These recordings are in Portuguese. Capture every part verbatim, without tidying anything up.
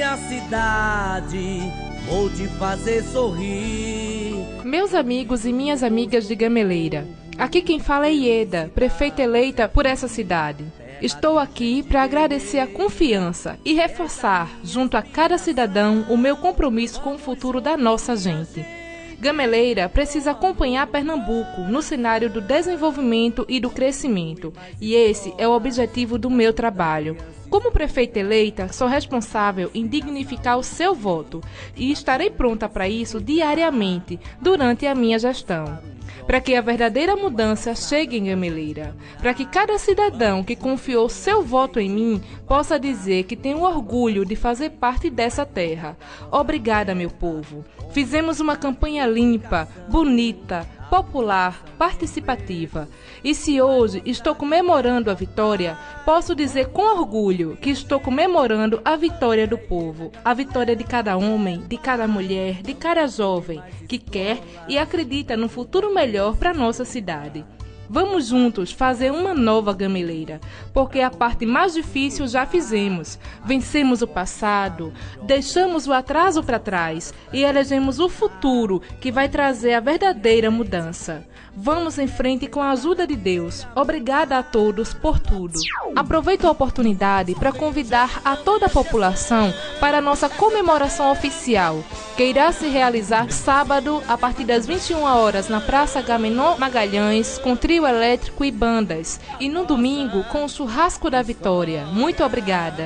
minha cidade, vou te fazer sorrir. Meus amigos e minhas amigas de Gameleira, aqui quem fala é Ieda, prefeita eleita por essa cidade. Estou aqui para agradecer a confiança e reforçar, junto a cada cidadão, o meu compromisso com o futuro da nossa gente. Gameleira precisa acompanhar Pernambuco no cenário do desenvolvimento e do crescimento, e esse é o objetivo do meu trabalho. Como prefeita eleita, sou responsável em dignificar o seu voto e estarei pronta para isso diariamente, durante a minha gestão. Para que a verdadeira mudança chegue em Gameleira, para que cada cidadão que confiou seu voto em mim possa dizer que tem o orgulho de fazer parte dessa terra. Obrigada, meu povo. Fizemos uma campanha limpa, bonita, popular, participativa. E se hoje estou comemorando a vitória, posso dizer com orgulho que estou comemorando a vitória do povo, a vitória de cada homem, de cada mulher, de cada jovem que quer e acredita no futuro melhor para nossa cidade. Vamos juntos fazer uma nova Gameleira, porque a parte mais difícil já fizemos. Vencemos o passado, deixamos o atraso para trás e elegemos o futuro que vai trazer a verdadeira mudança. Vamos em frente com a ajuda de Deus. Obrigada a todos por tudo. Aproveito a oportunidade para convidar a toda a população para a nossa comemoração oficial, que irá se realizar sábado a partir das vinte e uma horas na Praça Agamenon Magalhães, com trio elétrico e bandas, e no domingo com o churrasco da vitória. Muito obrigada.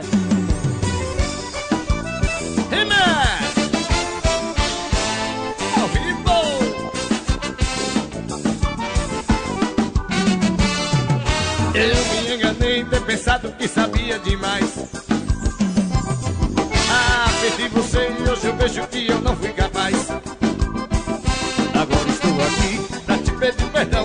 Eu me enganei em ter pensado que sabia demais. Ah, perdi você e hoje eu vejo que eu não fui capaz. Agora estou aqui pra te pedir perdão